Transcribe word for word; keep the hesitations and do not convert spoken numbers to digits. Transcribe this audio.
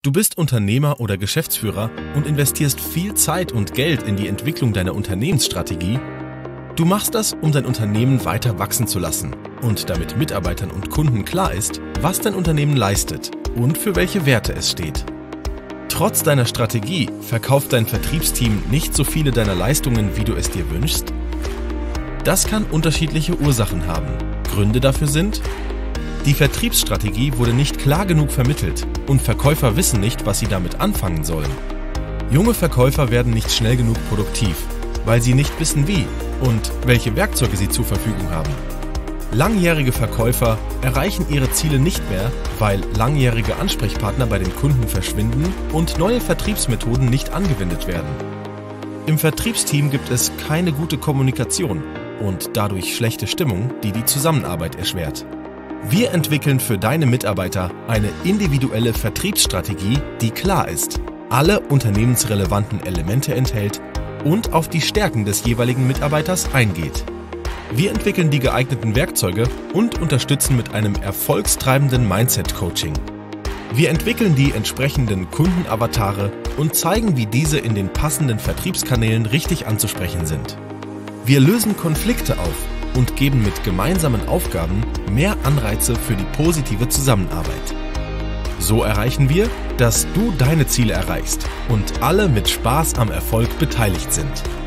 Du bist Unternehmer oder Geschäftsführer und investierst viel Zeit und Geld in die Entwicklung deiner Unternehmensstrategie. Du machst das, um dein Unternehmen weiter wachsen zu lassen und damit Mitarbeitern und Kunden klar ist, was dein Unternehmen leistet und für welche Werte es steht. Trotz deiner Strategie verkauft dein Vertriebsteam nicht so viele deiner Leistungen, wie du es dir wünschst. Das kann unterschiedliche Ursachen haben. Gründe dafür sind: Die Vertriebsstrategie wurde nicht klar genug vermittelt und Verkäufer wissen nicht, was sie damit anfangen sollen. Junge Verkäufer werden nicht schnell genug produktiv, weil sie nicht wissen wie und welche Werkzeuge sie zur Verfügung haben. Langjährige Verkäufer erreichen ihre Ziele nicht mehr, weil langjährige Ansprechpartner bei den Kunden verschwinden und neue Vertriebsmethoden nicht angewendet werden. Im Vertriebsteam gibt es keine gute Kommunikation und dadurch schlechte Stimmung, die die Zusammenarbeit erschwert. Wir entwickeln für deine Mitarbeiter eine individuelle Vertriebsstrategie, die klar ist, alle unternehmensrelevanten Elemente enthält und auf die Stärken des jeweiligen Mitarbeiters eingeht. Wir entwickeln die geeigneten Werkzeuge und unterstützen mit einem erfolgstreibenden Mindset-Coaching. Wir entwickeln die entsprechenden Kundenavatare und zeigen, wie diese in den passenden Vertriebskanälen richtig anzusprechen sind. Wir lösen Konflikte auf und geben mit gemeinsamen Aufgaben mehr Anreize für die positive Zusammenarbeit. So erreichen wir, dass du deine Ziele erreichst und alle mit Spaß am Erfolg beteiligt sind.